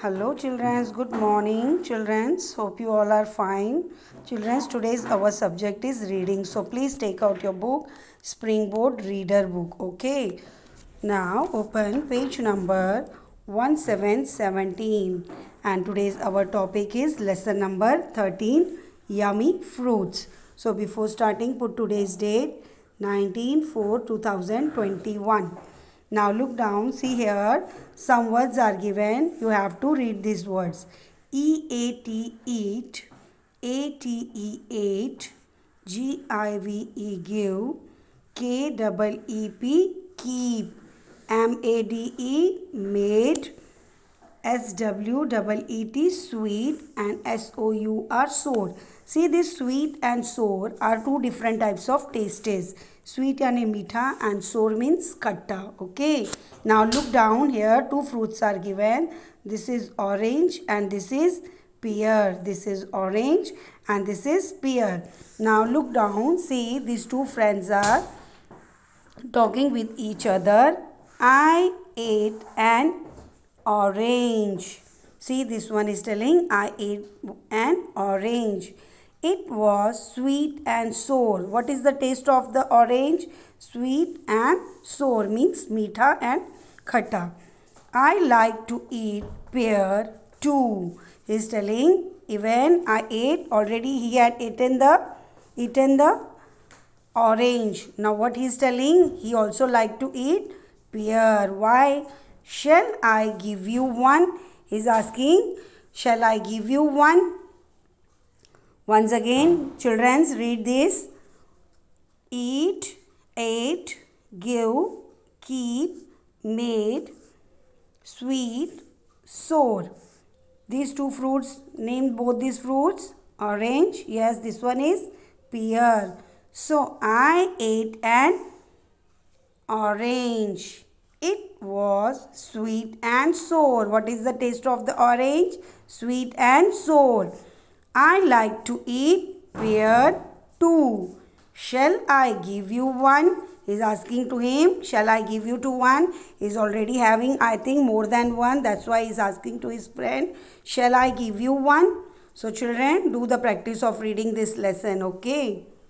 Hello children, good morning children. Hope you all are fine. Children, today's our subject is reading. So please take out your book, Springboard Reader book. Okay. Now open page number 1717 and today's our topic is lesson number 13, Yummy Fruits. So before starting, put today's date 19/4/2021. Now look down, see here, some words are given. You have to read these words. E-A-T, eat, A-T-E, ate, G-I-V-E, give, K-E-E-P, keep, M-A-D-E, made, S-W-E-E-T, sweet, and S-O-U-R, sour. See, this sweet and sour are two different types of tastes. Sweet यानी मीठा and sour means खट्टा. Okay. Now look down here. Two fruits are given. This is orange and this is pear. This is orange and this is pear. Now look down. See, these two friends are talking with each other. I ate an orange. See, this one is telling I ate an orange. It was sweet and sour. What is the taste of the orange? Sweet and sour means meetha and khatta. I like to eat pear too. He is telling even I ate already. He had eaten the orange. Now what he is telling? He also like to eat pear. Why? Shall I give you one? He is asking, shall I give you one? Once again, children, read this. Eat, ate, give, keep, made, sweet, sour. These two fruits, name both these fruits. Orange, yes, this one is pear. So, I ate an orange. It was sweet and sour. What is the taste of the orange? Sweet and sour. I like to eat pear too. Shall I give you one? He is asking to him, shall I give you to one? He is already having, I think, more than one. That's why he is asking to his friend, shall I give you one? So children, do the practice of reading this lesson, okay?